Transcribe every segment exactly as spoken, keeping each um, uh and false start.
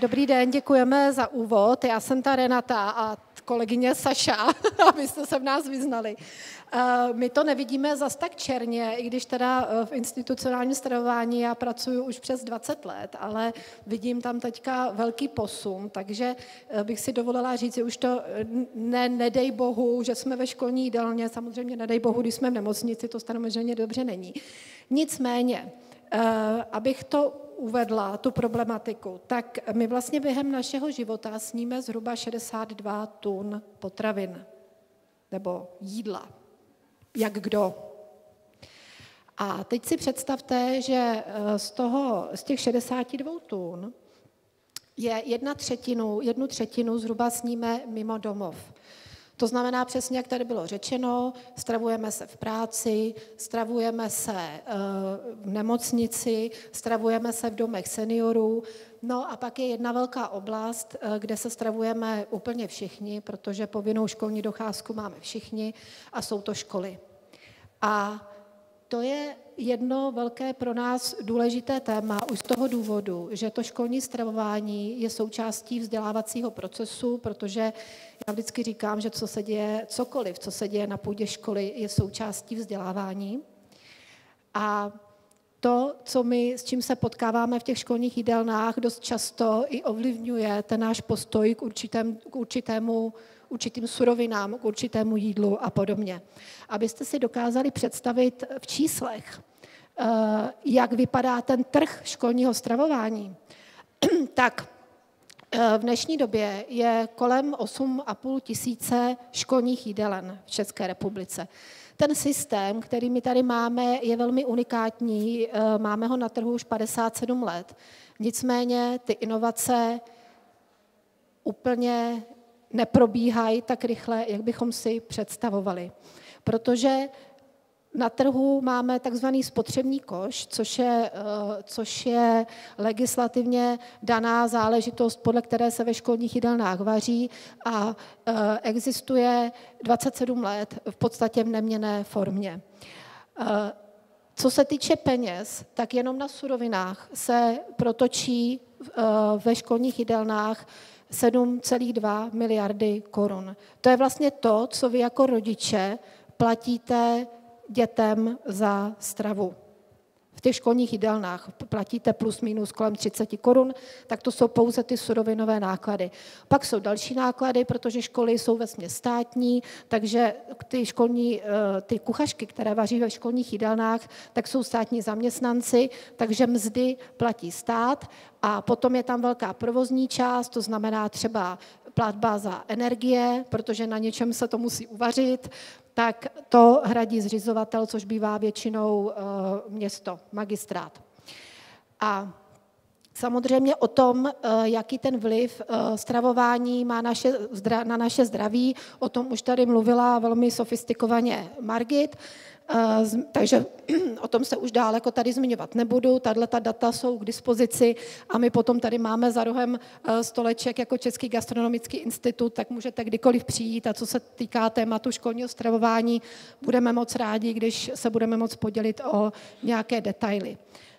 Dobrý den, děkujeme za úvod. Já jsem ta Renata a kolegyně Saša, abyste se v nás vyznali. My to nevidíme zas tak černě, i když teda v institucionálním stravování já pracuji už přes dvacet let, ale vidím tam teďka velký posun, takže bych si dovolila říct, že už to ne, nedej bohu, že jsme ve školní jídelně, samozřejmě nedej bohu, když jsme v nemocnici, to samozřejmě dobře není. Nicméně, abych to uvedla, tu problematiku, tak my vlastně během našeho života sníme zhruba šedesát dva tun potravin nebo jídla. Jak kdo. A teď si představte, že z, toho, z těch šedesáti dvou tun je jedna třetinu, jednu třetinu zhruba sníme mimo domov. To znamená přesně, jak tady bylo řečeno, stravujeme se v práci, stravujeme se v nemocnici, stravujeme se v domech seniorů. No a pak je jedna velká oblast, kde se stravujeme úplně všichni, protože povinnou školní docházku máme všichni a jsou to školy. A to je jedno velké pro nás důležité téma už z toho důvodu, že to školní stravování je součástí vzdělávacího procesu, protože já vždycky říkám, že co se děje, cokoliv, co se děje na půdě školy, je součástí vzdělávání. A to, co my, s čím se potkáváme v těch školních jídelnách, dost často i ovlivňuje ten náš postoj k, určitém, k určitému, určitým surovinám, k určitému jídlu a podobně. Abyste si dokázali představit v číslech, jak vypadá ten trh školního stravování, tak v dnešní době je kolem osm a půl tisíce školních jídelen v České republice. Ten systém, který my tady máme, je velmi unikátní, máme ho na trhu už padesát sedm let. Nicméně ty inovace úplně neprobíhají tak rychle, jak bychom si představovali. Protože na trhu máme takzvaný spotřební koš, což je, což je legislativně daná záležitost, podle které se ve školních jídelnách vaří a existuje dvacet sedm let v podstatě v neměnné formě. Co se týče peněz, tak jenom na surovinách se protočí ve školních jídelnách sedm celá dva miliardy korun. To je vlastně to, co vy jako rodiče platíte dětem za stravu. V těch školních jídelnách platíte plus minus kolem třicet korun, tak to jsou pouze ty surovinové náklady. Pak jsou další náklady, protože školy jsou vesměs státní, takže ty školní, ty kuchařky, které vaří ve školních jídelnách, tak jsou státní zaměstnanci, takže mzdy platí stát a potom je tam velká provozní část, to znamená třeba platba za energie, protože na něčem se to musí uvařit, tak to hradí zřizovatel, což bývá většinou město, magistrát. A samozřejmě o tom, jaký ten vliv stravování má naše, na naše zdraví, o tom už tady mluvila velmi sofistikovaně Margit, takže o tom se už dáleko tady zmiňovat nebudu. Tato data jsou k dispozici a my potom tady máme za rohem stoleček jako Český gastronomický institut, tak můžete kdykoliv přijít a co se týká tématu školního stravování, budeme moc rádi, když se budeme moc podělit o nějaké detaily.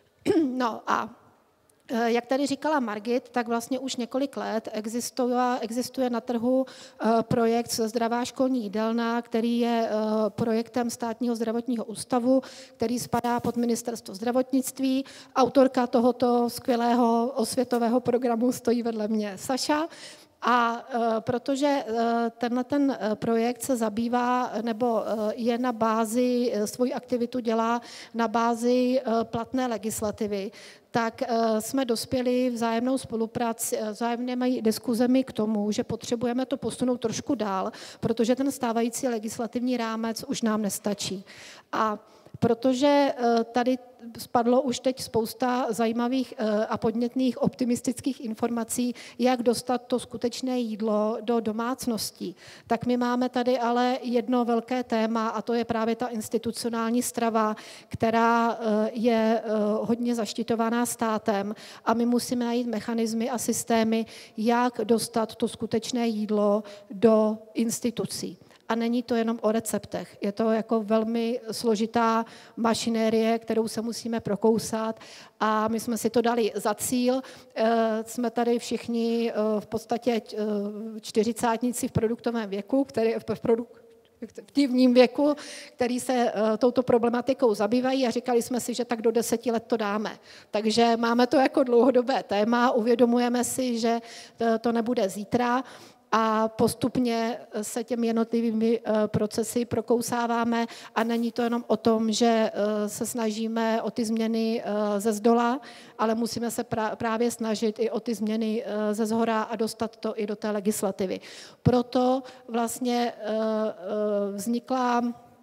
No a jak tady říkala Margit, tak vlastně už několik let existuje, existuje na trhu projekt Zdravá školní jídelna, který je projektem Státního zdravotního ústavu, který spadá pod Ministerstvo zdravotnictví. Autorka tohoto skvělého osvětového programu stojí vedle mě Saša. A protože tenhle ten projekt se zabývá, nebo je na bázi, svoji aktivitu dělá na bázi platné legislativy, tak jsme dospěli vzájemnou spolupráci, vzájemnými diskuzemi k tomu, že potřebujeme to posunout trošku dál, protože ten stávající legislativní rámec už nám nestačí. A protože tady spadlo už teď spousta zajímavých a podnětných optimistických informací, jak dostat to skutečné jídlo do domácností. Tak my máme tady ale jedno velké téma a to je právě ta institucionální strava, která je hodně zaštiťovaná státem a my musíme najít mechanismy a systémy, jak dostat to skutečné jídlo do institucí. A není to jenom o receptech. Je to jako velmi složitá mašinérie, kterou se musíme prokousat a my jsme si to dali za cíl. Jsme tady všichni v podstatě čtyřicátníci v produktovém věku, který v produkt aktivním věku, který se uh, touto problematikou zabývají a říkali jsme si, že tak do deseti let to dáme. Takže máme to jako dlouhodobé téma, uvědomujeme si, že to, to nebude zítra a postupně se těmi jednotlivými uh, procesy prokousáváme a není to jenom o tom, že uh, se snažíme o ty změny uh, ze zdola, ale musíme se pra- právě snažit i o ty změny uh, ze zhora a dostat to i do té legislativy. Proto vlastně uh, uh, vznikla.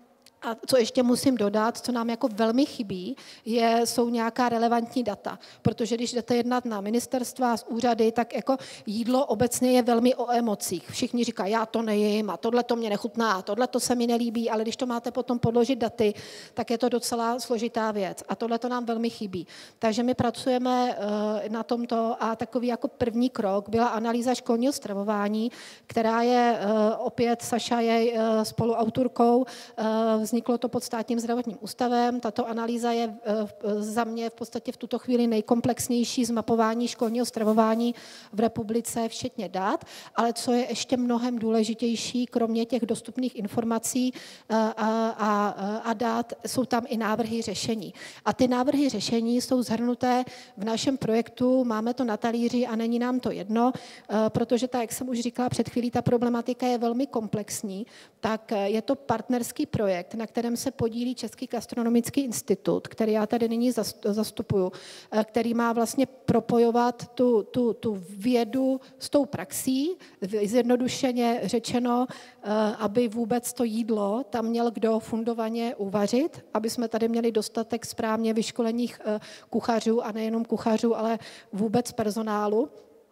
A co ještě musím dodat, co nám jako velmi chybí, je, jsou nějaká relevantní data. Protože když jdete jednat na ministerstva, z úřady, tak jako jídlo obecně je velmi o emocích. Všichni říkají, já to nejím a tohle to mě nechutná, a tohle to se mi nelíbí, ale když to máte potom podložit daty, tak je to docela složitá věc. A tohle to nám velmi chybí. Takže my pracujeme na tomto a takový jako první krok byla analýza školního stravování, která je opět, Saša je spoluautorkou, vzniklo to pod Státním zdravotním ústavem. Tato analýza je za mě v podstatě v tuto chvíli nejkomplexnější zmapování školního stravování v republice, včetně dat, ale co je ještě mnohem důležitější, kromě těch dostupných informací a, a, a dat, jsou tam i návrhy řešení. A ty návrhy řešení jsou shrnuté v našem projektu, máme to na talíři a není nám to jedno, protože ta, jak jsem už říkala před chvílí, ta problematika je velmi komplexní, tak je to partnerský projekt, na kterém se podílí Český gastronomický institut, který já tady nyní zastupuju, který má vlastně propojovat tu, tu, tu vědu s tou praxí, zjednodušeně řečeno, aby vůbec to jídlo tam měl kdo fundovaně uvařit, aby jsme tady měli dostatek správně vyškolených kuchařů a nejenom kuchařů, ale vůbec personálu.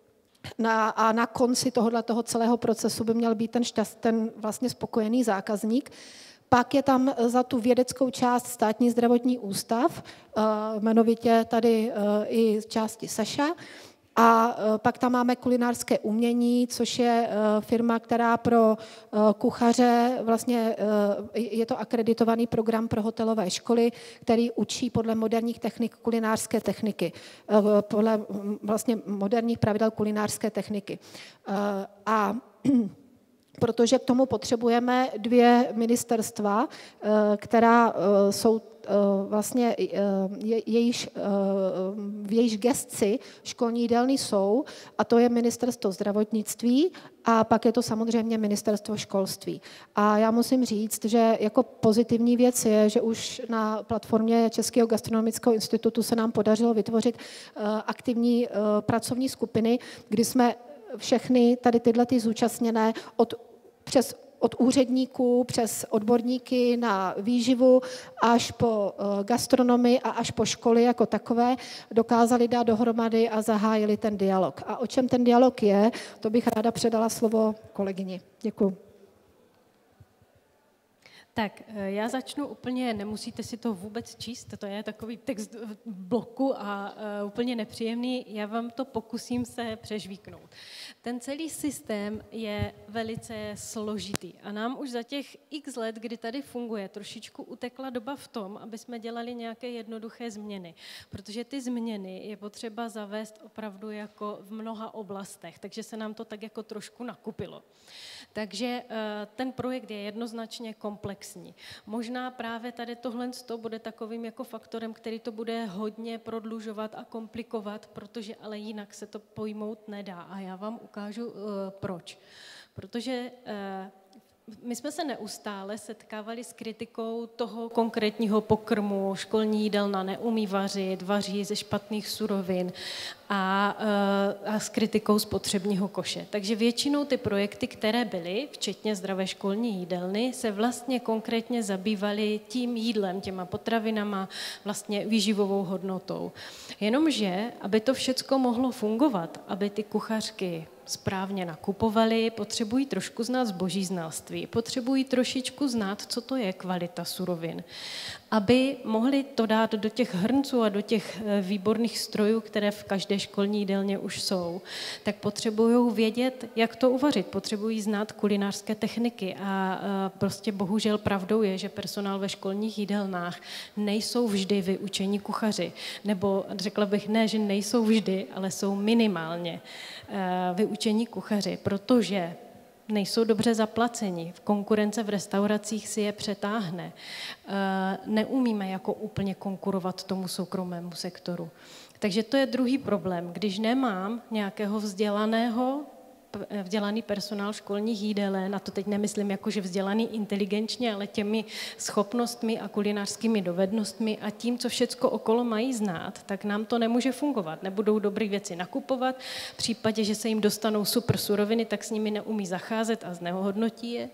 Na, a na konci tohoto celého procesu by měl být ten, šťast, ten vlastně spokojený zákazník. Pak je tam za tu vědeckou část Státní zdravotní ústav, jmenovitě tady i z části Saša. A pak tam máme kulinářské umění, což je firma, která pro kuchaře, vlastně je to akreditovaný program pro hotelové školy, který učí podle moderních technik kulinářské techniky, podle vlastně moderních pravidel kulinářské techniky. A protože k tomu potřebujeme dvě ministerstva, která jsou vlastně jejíž, v jejíž gesci školní jídelny jsou, a to je ministerstvo zdravotnictví a pak je to samozřejmě ministerstvo školství. A já musím říct, že jako pozitivní věc je, že už na platformě Českého gastronomického institutu se nám podařilo vytvořit aktivní pracovní skupiny, kdy jsme všechny tady tyhle ty zúčastněné od přes od úředníků přes odborníky na výživu až po gastronomii a až po školy jako takové dokázali dát dohromady a zahájili ten dialog. A o čem ten dialog je, to bych ráda předala slovo kolegyni. Děkuji. Tak, já začnu úplně, nemusíte si to vůbec číst, to je takový text v bloku a uh, úplně nepříjemný, já vám to pokusím se přežvíknout. Ten celý systém je velice složitý a nám už za těch x let, kdy tady funguje, trošičku utekla doba v tom, aby jsme dělali nějaké jednoduché změny, protože ty změny je potřeba zavést opravdu jako v mnoha oblastech, takže se nám to tak jako trošku nakupilo. Takže uh, ten projekt je jednoznačně komplexní. Možná právě tady tohle bude takovým jako faktorem, který to bude hodně prodlužovat a komplikovat, protože ale jinak se to pojmout nedá. A já vám ukážu uh, proč. Protože uh, my jsme se neustále setkávali s kritikou toho konkrétního pokrmu, školní jídelna neumí vařit, vaří ze špatných surovin a, a s kritikou spotřebního koše. Takže většinou ty projekty, které byly, včetně zdravé školní jídelny, se vlastně konkrétně zabývaly tím jídlem, těma potravinama, vlastně výživovou hodnotou. Jenomže, aby to všecko mohlo fungovat, aby ty kuchařky správně nakupovali, potřebují trošku znát zboží znalství, potřebují trošičku znát, co to je kvalita surovin. aby mohli to dát do těch hrnců a do těch výborných strojů, které v každé školní jídelně už jsou, tak potřebují vědět, jak to uvařit, potřebují znát kulinářské techniky a prostě bohužel pravdou je, že personál ve školních jídelnách nejsou vždy vyučení kuchaři, nebo řekla bych ne, že nejsou vždy, ale jsou minimálně vyučení kuchaři, protože nejsou dobře zaplaceni, konkurence v restauracích si je přetáhne. Neumíme jako úplně konkurovat tomu soukromému sektoru. Takže to je druhý problém. Když nemám nějakého vzdělaného, vzdělaný personál školních jídelen, a to teď nemyslím jako, že vzdělaný inteligenčně, ale těmi schopnostmi a kulinářskými dovednostmi a tím, co všecko okolo mají znát, tak nám to nemůže fungovat. Nebudou dobré věci nakupovat, v případě, že se jim dostanou super suroviny, tak s nimi neumí zacházet a znehodnotí je.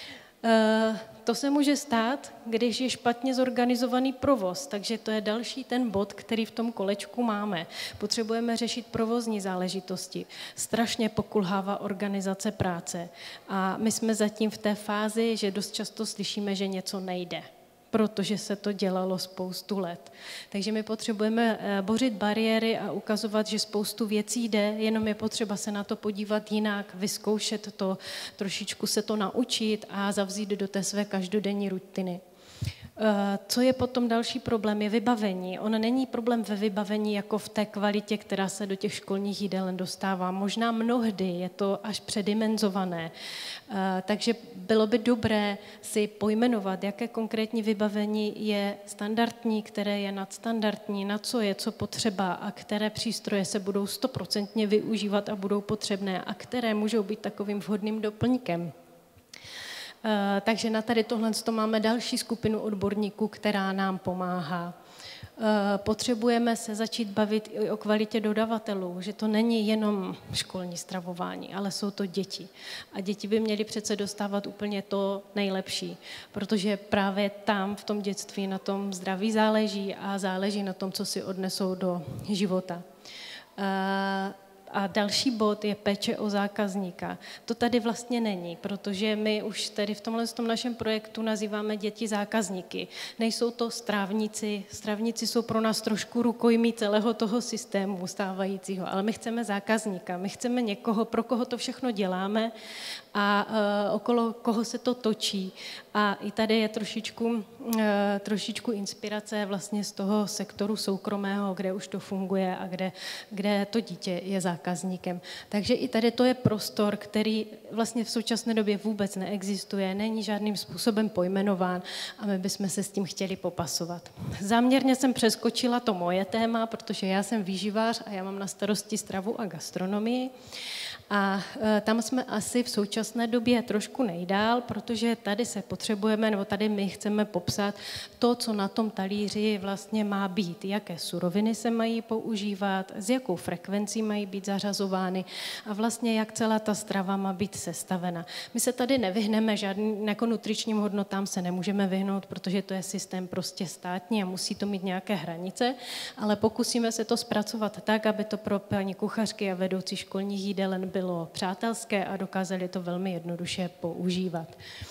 To se může stát, když je špatně zorganizovaný provoz, takže to je další ten bod, který v tom kolečku máme. Potřebujeme řešit provozní záležitosti. Strašně pokulhává organizace práce a my jsme zatím v té fázi, že dost často slyšíme, že něco nejde, protože se to dělalo spoustu let. Takže my potřebujeme bořit bariéry a ukazovat, že spoustu věcí jde, jenom je potřeba se na to podívat jinak, vyzkoušet to, trošičku se to naučit a zavzít do té své každodenní rutiny. Co je potom další problém, je vybavení. On není problém ve vybavení jako v té kvalitě, která se do těch školních jídelen dostává. Možná mnohdy je to až předimenzované. Takže bylo by dobré si pojmenovat, jaké konkrétní vybavení je standardní, které je nadstandardní, na co je co potřeba a které přístroje se budou stoprocentně využívat a budou potřebné a které můžou být takovým vhodným doplňkem. Uh, takže na tady tohle máme další skupinu odborníků, která nám pomáhá. Uh, potřebujeme se začít bavit i o kvalitě dodavatelů, že to není jenom školní stravování, ale jsou to děti. A děti by měly přece dostávat úplně to nejlepší, protože právě tam v tom dětství na tom zdraví záleží a záleží na tom, co si odnesou do života. Uh, A další bod je péče o zákazníka. To tady vlastně není, protože my už tady v tomhle tom našem projektu nazýváme děti zákazníky. Nejsou to strávníci, strávníci jsou pro nás trošku rukojmí celého toho systému stávajícího, ale my chceme zákazníka, my chceme někoho, pro koho to všechno děláme a uh, okolo koho se to točí. A i tady je trošičku, uh, trošičku inspirace vlastně z toho sektoru soukromého, kde už to funguje a kde, kde to dítě je zákazníkem. Takže i tady to je prostor, který vlastně v současné době vůbec neexistuje, není žádným způsobem pojmenován a my bychom se s tím chtěli popasovat. Záměrně jsem přeskočila to moje téma, protože já jsem výživář a já mám na starosti stravu a gastronomii. A e, tam jsme asi v současné době trošku nejdál, protože tady se potřebujeme, nebo tady my chceme popsat to, co na tom talíři vlastně má být, jaké suroviny se mají používat, s jakou frekvencí mají být zařazovány a vlastně jak celá ta strava má být sestavena. My se tady nevyhneme, žádným jako nutričním hodnotám se nemůžeme vyhnout, protože to je systém prostě státní a musí to mít nějaké hranice, ale pokusíme se to zpracovat tak, aby to pro paní kuchařky a vedoucí školních jídelen bylo přátelské a dokázali to velmi jednoduše používat.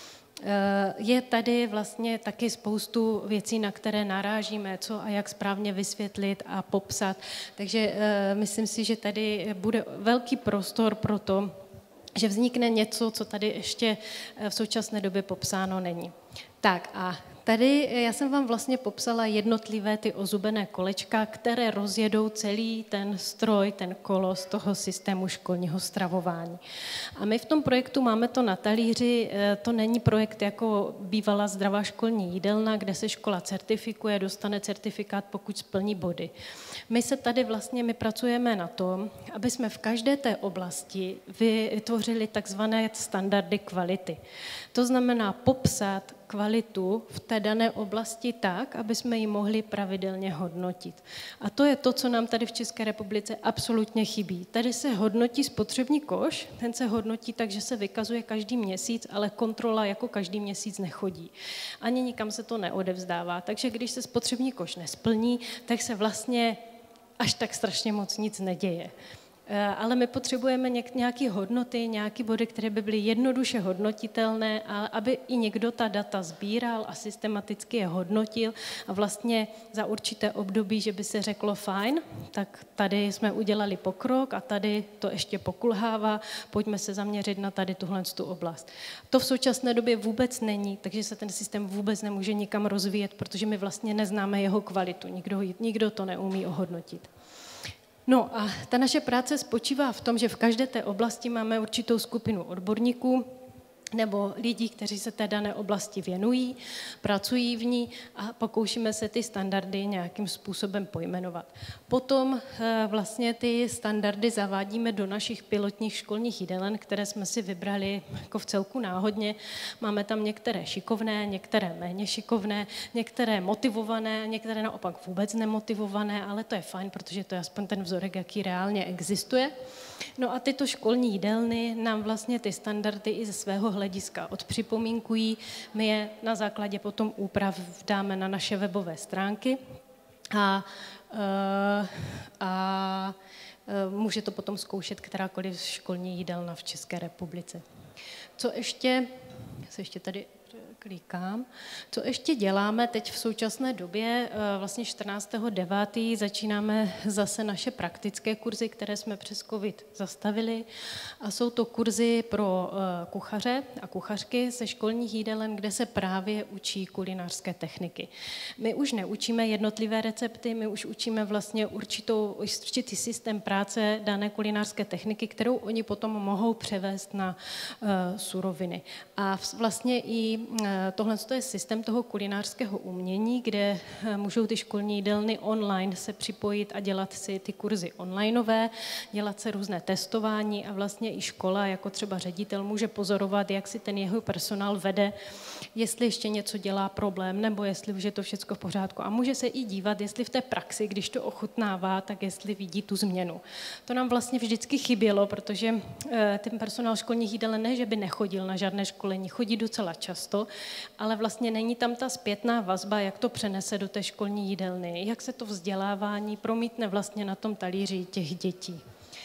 Je tady vlastně taky spoustu věcí, na které narážíme, co a jak správně vysvětlit a popsat. Takže myslím si, že tady bude velký prostor pro to, že vznikne něco, co tady ještě v současné době popsáno není. Tak a tady já jsem vám vlastně popsala jednotlivé ty ozubené kolečka, které rozjedou celý ten stroj, ten kolos toho systému školního stravování. A my v tom projektu máme to na talíři, to není projekt jako bývalá zdravá školní jídelna, kde se škola certifikuje, dostane certifikát, pokud splní body. My se tady vlastně, my pracujeme na tom, aby jsme v každé té oblasti vytvořili takzvané standardy kvality. To znamená popsat kvalitu v té dané oblasti tak, aby jsme ji mohli pravidelně hodnotit. A to je to, co nám tady v České republice absolutně chybí. Tady se hodnotí spotřební koš, ten se hodnotí tak, že se vykazuje každý měsíc, ale kontrola jako každý měsíc nechodí. Ani nikam se to neodevzdává. Takže když se spotřební koš nesplní, tak se vlastně až tak strašně moc nic neděje. Ale my potřebujeme nějaké hodnoty, nějaké body, které by byly jednoduše hodnotitelné, a aby i někdo ta data sbíral a systematicky je hodnotil a vlastně za určité období, že by se řeklo fajn, tak tady jsme udělali pokrok a tady to ještě pokulhává, pojďme se zaměřit na tady tuhle tu oblast. To v současné době vůbec není, takže se ten systém vůbec nemůže nikam rozvíjet, protože my vlastně neznáme jeho kvalitu, nikdo, nikdo to neumí ohodnotit. No a ta naše práce spočívá v tom, že v každé té oblasti máme určitou skupinu odborníků nebo lidí, kteří se té dané oblasti věnují, pracují v ní a pokoušíme se ty standardy nějakým způsobem pojmenovat. Potom vlastně ty standardy zavádíme do našich pilotních školních jídelen, které jsme si vybrali jako v celku náhodně. Máme tam některé šikovné, některé méně šikovné, některé motivované, některé naopak vůbec nemotivované, ale to je fajn, protože to je aspoň ten vzorek, jaký reálně existuje. No a tyto školní jídelny nám vlastně ty standardy i ze svého hlediska odpřipomínkují. My je na základě potom úprav dáme na naše webové stránky a, a může to potom zkoušet kterákoliv školní jídelna v České republice. Co ještě, se ještě tady klikám. Co ještě děláme teď v současné době, vlastně čtrnáctého devátého začínáme zase naše praktické kurzy, které jsme přes covid zastavili. A jsou to kurzy pro kuchaře a kuchařky ze školních jídelen, kde se právě učí kulinářské techniky. My už neučíme jednotlivé recepty, my už učíme vlastně určitou, určitý systém práce dané kulinářské techniky, kterou oni potom mohou převést na uh, suroviny. A vlastně i uh, tohle je systém toho kulinářského umění, kde můžou ty školní jídelny online se připojit a dělat si ty kurzy onlineové, dělat se různé testování a vlastně i škola, jako třeba ředitel, může pozorovat, jak si ten jeho personál vede, jestli ještě něco dělá problém, nebo jestli už je to všechno v pořádku. A může se i dívat, jestli v té praxi, když to ochutnává, tak jestli vidí tu změnu. To nám vlastně vždycky chybělo, protože ten personál školních jídelen ne, že by nechodil na žádné školení, chodí docela často, ale vlastně není tam ta zpětná vazba, jak to přenese do té školní jídelny, jak se to vzdělávání promítne vlastně na tom talíři těch dětí.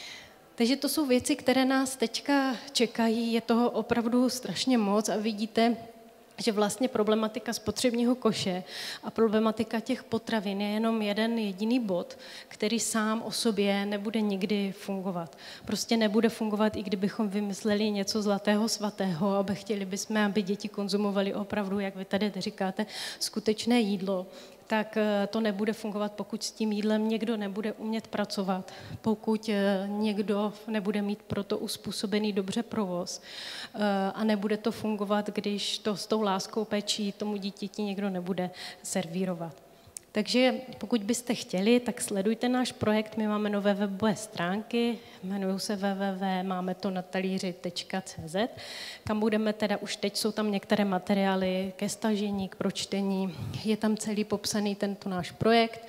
Takže to jsou věci, které nás teďka čekají, je toho opravdu strašně moc a vidíte, že vlastně problematika spotřebního koše a problematika těch potravin je jenom jeden jediný bod, který sám o sobě nebude nikdy fungovat. Prostě nebude fungovat, i kdybychom vymysleli něco zlatého svatého, aby chtěli bychom, aby děti konzumovali opravdu, jak vy tady říkáte, skutečné jídlo. Tak to nebude fungovat, pokud s tím jídlem někdo nebude umět pracovat, pokud někdo nebude mít pro to uspůsobený dobře provoz a nebude to fungovat, když to s tou láskou péčí tomu dítěti někdo nebude servírovat. Takže pokud byste chtěli, tak sledujte náš projekt. My máme nové webové stránky, jmenují se w w w tečka máme to na talíři tečka c z, kam budeme teda, už teď jsou tam některé materiály ke stažení, k pročtení. Je tam celý popsaný tento náš projekt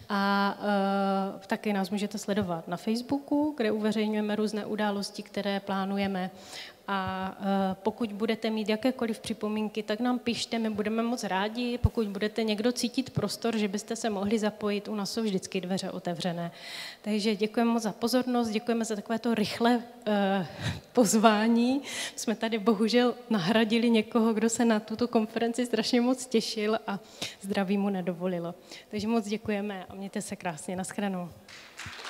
a e, taky nás můžete sledovat na Facebooku, kde uveřejňujeme různé události, které plánujeme. A pokud budete mít jakékoliv připomínky, tak nám pište, my budeme moc rádi. Pokud budete někdo cítit prostor, že byste se mohli zapojit, u nás jsou vždycky dveře otevřené. Takže děkujeme moc za pozornost, děkujeme za takovéto rychlé uh, pozvání. Jsme tady bohužel nahradili někoho, kdo se na tuto konferenci strašně moc těšil a zdraví mu nedovolilo. Takže moc děkujeme a mějte se krásně. Naschledanou.